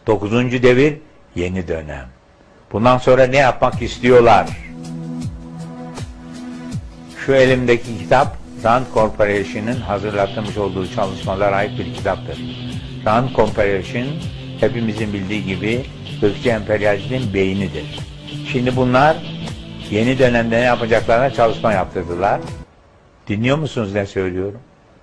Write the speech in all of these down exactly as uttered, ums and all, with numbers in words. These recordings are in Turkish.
Dokuzuncu devir, yeni dönem. Bundan sonra ne yapmak istiyorlar? Şu elimdeki kitap, Rand Corporation'ın hazırlatmış olduğu çalışmalara ait bir kitaptır. Rand Corporation, hepimizin bildiği gibi ırkçı emperyalizmin beynidir. Şimdi bunlar yeni dönemde ne yapacaklarına çalışma yaptırdılar. Dinliyor musunuz ne söylüyorum?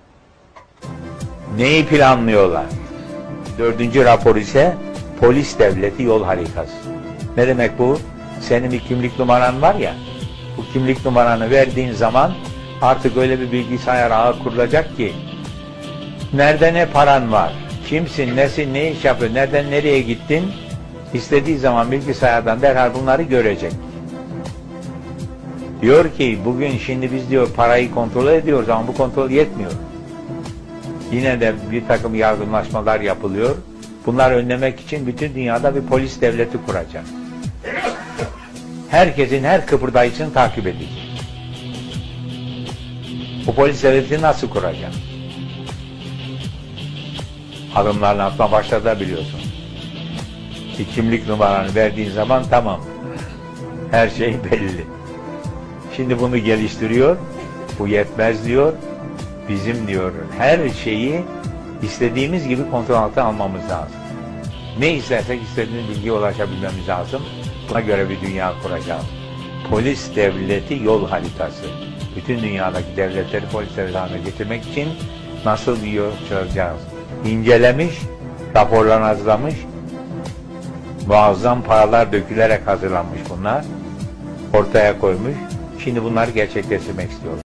Neyi planlıyorlar? Dördüncü rapor ise polis devleti yol haritası. Ne demek bu? Senin bir kimlik numaran var ya, bu kimlik numaranı verdiğin zaman artık öyle bir bilgisayar ağı kurulacak ki nerede ne paran var, kimsin, nesin, ne iş yapıyorsun, nereden nereye gittin, istediği zaman bilgisayardan derhal bunları görecek. Diyor ki bugün şimdi biz diyor parayı kontrol ediyoruz ama bu kontrol yetmiyor. Yine de bir takım yardımlaşmalar yapılıyor. Bunları önlemek için bütün dünyada bir polis devleti kuracak. Herkesin her kıpırdayışını takip edecek. Bu polis devletini nasıl kuracak? Adımlarla atma başladı biliyorsun. Bir kimlik numaranı verdiğin zaman tamam. Her şey belli. Şimdi bunu geliştiriyor. Bu yetmez diyor. Bizim diyor her şeyi istediğimiz gibi kontrol altına almamız lazım. Ne istersek istediğimiz bilgiye ulaşabilmemiz lazım. Buna göre bir dünya kuracağız. Polis devleti yol haritası. Bütün dünyadaki devletleri polis devleti haline getirmek için nasıl bir yol çözeceğiz? İncelemiş, raporlarını hazırlamış, muazzam paralar dökülerek hazırlanmış bunlar. Ortaya koymuş. Şimdi bunları gerçekleştirmek istiyorum.